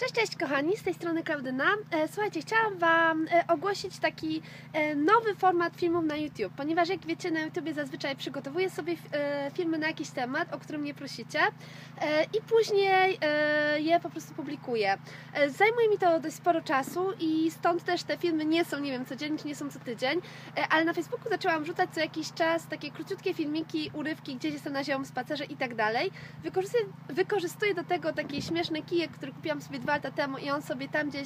Cześć, cześć kochani, z tej strony Klaudyna. Słuchajcie, chciałam Wam ogłosić taki nowy format filmów na YouTube, ponieważ jak wiecie, na YouTubie zazwyczaj przygotowuję sobie filmy na jakiś temat, o którym mnie prosicie i później je po prostu publikuję. Zajmuje mi to dość sporo czasu i stąd też te filmy nie są, nie wiem, codziennie czy nie są co tydzień, ale na Facebooku zaczęłam rzucać co jakiś czas takie króciutkie filmiki, urywki, gdzieś jestem na zielonym spacerze i tak dalej. Wykorzystuję do tego taki śmieszny kijek, który kupiłam sobie 2 lata temu i on sobie tam gdzieś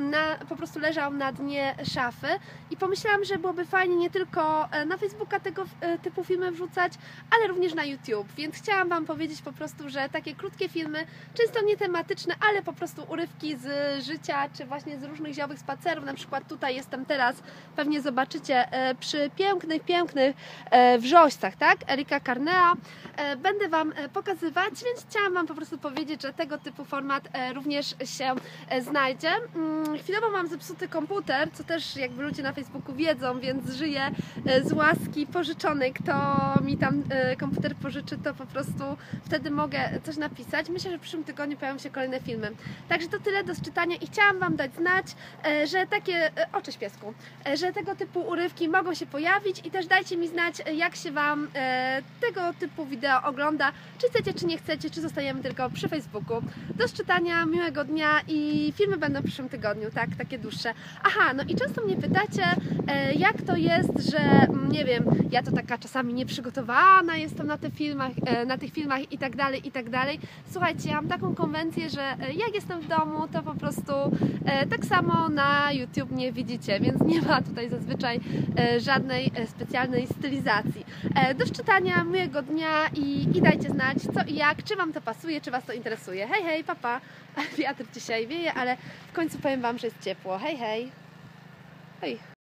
po prostu leżał na dnie szafy i pomyślałam, że byłoby fajnie nie tylko na Facebooka tego typu filmy wrzucać, ale również na YouTube, więc chciałam Wam powiedzieć po prostu, że takie krótkie filmy, często nie tematyczne, ale po prostu urywki z życia, czy właśnie z różnych ziołowych spacerów, na przykład tutaj jestem teraz, pewnie zobaczycie, przy pięknych wrzoścach, tak? Erika Carnea. Będę Wam pokazywać, więc chciałam Wam po prostu powiedzieć, że tego typu format również się znajdzie. Chwilowo mam zepsuty komputer, co też jakby ludzie na Facebooku wiedzą, więc żyję z łaski pożyczonej. Kto mi tam komputer pożyczy, to po prostu wtedy mogę coś napisać. Myślę, że w przyszłym tygodniu pojawią się kolejne filmy. Także to tyle do czytania i chciałam Wam dać znać, że takie, cześć piesku, że tego typu urywki mogą się pojawić i też dajcie mi znać, jak się Wam tego typu wideo ogląda, czy chcecie, czy nie chcecie, czy zostajemy tylko przy Facebooku. Do czytania, miłego dnia i filmy będą w przyszłym tygodniu, tak, takie dłuższe. Aha, no i często mnie pytacie, jak to jest, że nie wiem, ja to taka czasami nieprzygotowana jestem na tych filmach i tak dalej, i tak dalej. Słuchajcie, ja mam taką konwencję, że jak jestem w domu, to po prostu tak samo na YouTube mnie widzicie, więc nie ma tutaj zazwyczaj żadnej specjalnej stylizacji. Do czytania, miłego dnia i dajcie znać co i jak, czy Wam to pasuje, czy Was to interesuje. Hej, hej, papa. Wiatr dzisiaj wieje, ale w końcu powiem Wam, że jest ciepło. Hej, hej. Hej.